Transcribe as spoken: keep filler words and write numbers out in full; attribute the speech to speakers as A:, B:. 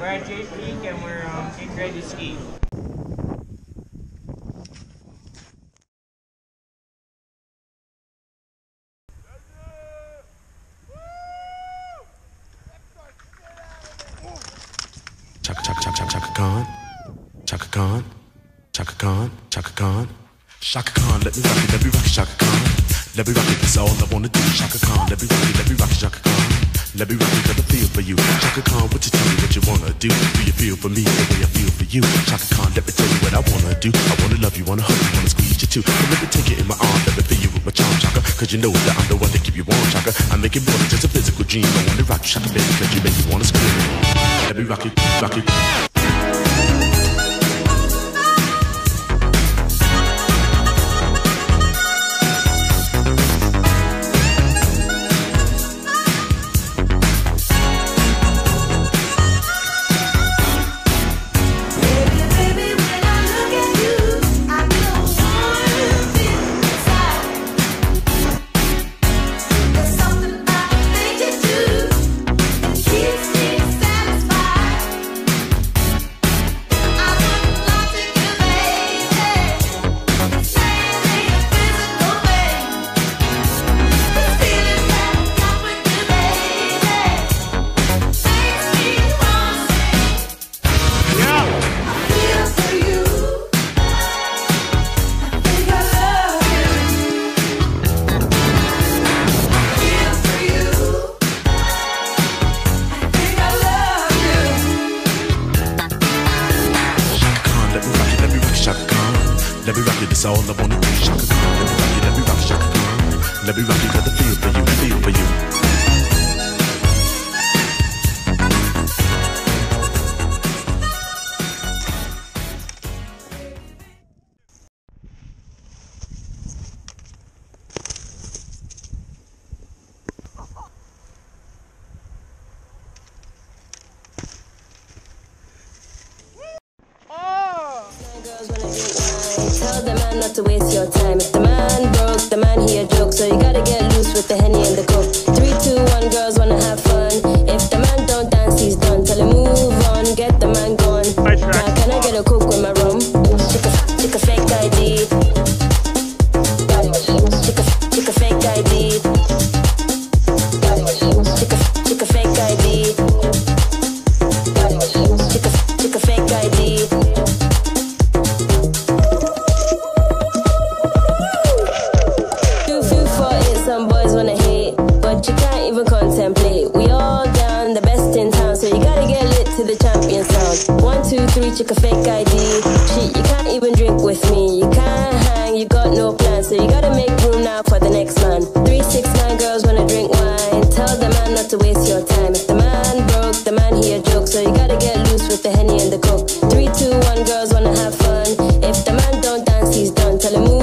A: at Jade Peak and we're um, getting ready to ski.
B: Chaka Chaka Chaka Chaka Chaka Khan, Chaka Khan, Chaka Khan, Chaka Khan, Chaka Khan. Let me rock it, let me rock it, Chaka Khan. Let me rock it, that's all I wanna do. Chaka Khan, let me rock it, let me rock it, Chaka Khan. Let me rock it, got a feel for you. Chaka Khan, what you tell me what you wanna do? Do you feel for me the way I feel for you? Chaka Khan, let me tell you what I wanna do. I wanna love you, wanna hug you, wanna squeeze you too. And let me take it in my arms, let me feel you with my charm, Chaka. Cause you know that I'm the one to keep you warm, Chaka. I make it more than just a physical dream. I wanna rock you, Chaka, baby, cause you make me wanna scream. Let me rock it, rock it. Let me rock it, that's all I wanna do. Chaka Khan, let me rock it, let me rock it, Chaka Khan. Let me rock it, got the feel for you, feel for you.
C: Tell the man not to waste your time. If the man broke, the man he a joke. So you gotta get loose with the Henny and the Coke. Three, two, one, girls wanna have fun. If the man don't dance, he's done. Tell him move on, get the man gone. Now can I get a Coke with my rum? Chick a, chick a fake I D. Chick a, chick a fake I D. Chick a, chick a fake I D. Chick a, chick a fake I D. Some boys wanna hate, but you can't even contemplate. We all down, the best in town, so you gotta get lit to the champion sound. One, two, three, check a fake I D. Shit, you can't even drink with me. You can't hang, you got no plan, so you gotta make room now for the next man. Three, six, nine girls wanna drink wine. Tell the man not to waste your time. If the man broke, the man he a joke, so you gotta get loose with the Henny and the Coke. Three, two, one, girls wanna have fun. If the man don't dance, he's done. Tell him move